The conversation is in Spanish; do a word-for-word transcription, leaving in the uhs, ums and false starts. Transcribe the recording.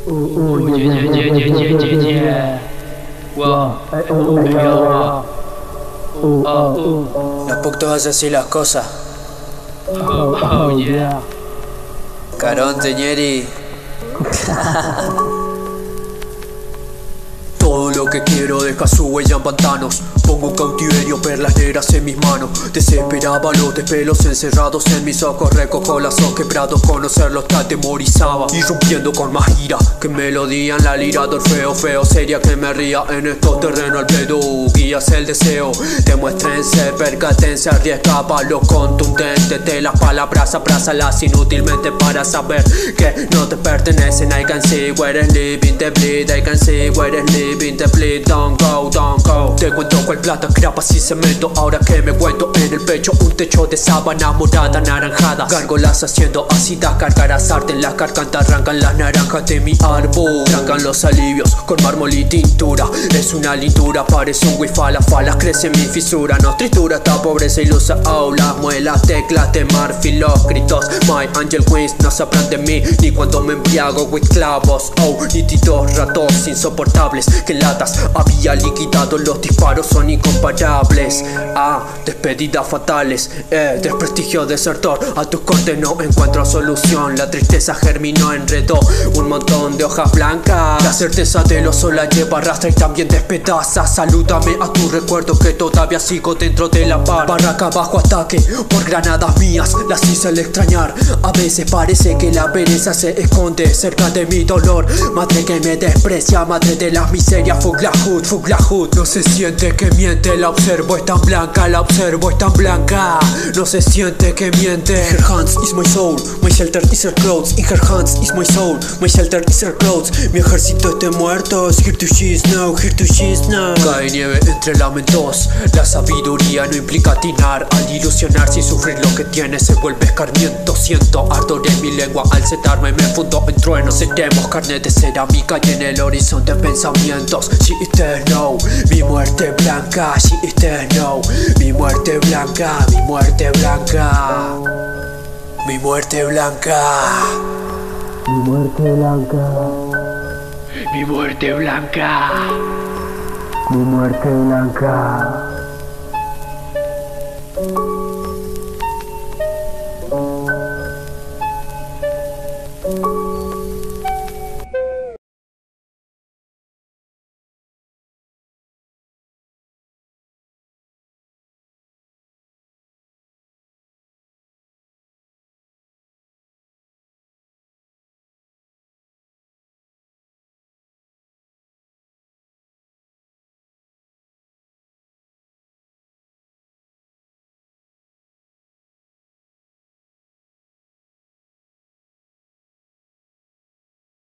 Ooh, yeah, yeah, yeah, yeah, yeah, yeah. Wow, ooh, yeah. Ooh, oh, ooh. No puc todas así las cosas. Oh, oh, yeah. Caronte, ñeri. Todo lo que quiero deja su huella en pantanos. Pongo un cautiverio, perlas negras en mis manos. Desesperaba los despelos encerrados en mis ojos. Recojo lazos quebrados, conocerlos te atemorizaba. Irrumpiendo con más ira que melodía en la lira de Orfeo. Feo sería que me ría en estos terrenos al pedo. Guías el deseo, demuéstrense, percatense, arriesgaba lo contundente de las palabras, abrázalas inútilmente para saber que no te pertenecen. I can see where is living the bleed, I can see where is living the bleed. Don't go, don't go. Te cuento cual plata, grapas y cemento. Ahora que me cuento en el pecho un techo de sábana morada anaranjada. Gárgolas haciendo ácidas, cargarás arte en las gargantas. Arrancan las naranjas de mi árbol, trancan los alivios con mármol y tintura. Es una lindura, parece un wifi. Las falas crece mi fisura, no tritura esta pobreza ilusa. Oh, las muelas, teclas de marfil, los gritos My angel wings no sabrán de mí ni cuando me embriago with clavos. Oh, nítidos ratos insoportables que en latas había liquidado. Los disparos son incomparables. Ah, despedidas fatales, eh, desprestigio desertor. A tus cortes no encuentro solución. La tristeza germinó, enredó un montón de hojas blancas. La certeza del oso la lleva arrastra y también despedaza. Salúdame a tu recuerdo que todavía sigo dentro de la par. Barraca bajo ataque por granadas mías, las hice al extrañar. A veces parece que la pereza se esconde cerca de mi dolor. Madre que me desprecia, madre de las miserias. Fuck la hood, fuck la hood. No se siente que miente, la observo, es tan blanca, la observo, es tan blanca. No se siente que miente. Her hands is my soul, my shelter is her clothes. In her hands is my soul, my shelter is her clothes. Mi ejército es de muertos, here to she's now, here to she's now. Cae nieve entre lamentos, la sabiduría no implica atinar. Al ilusionar sin sufrir lo que tiene se vuelve escarmiento. Siento ardor en mi lengua al setarme, me fundo en truenos. Seremos carne de cerámica y en el horizonte pensamientos. She is there now, mi muerte blanca. She is there now, mi muerte blanca, mi muerte blanca, mi muerte blanca, Mi muerte blanca. mi muerte blanca. Mi muerte blanca.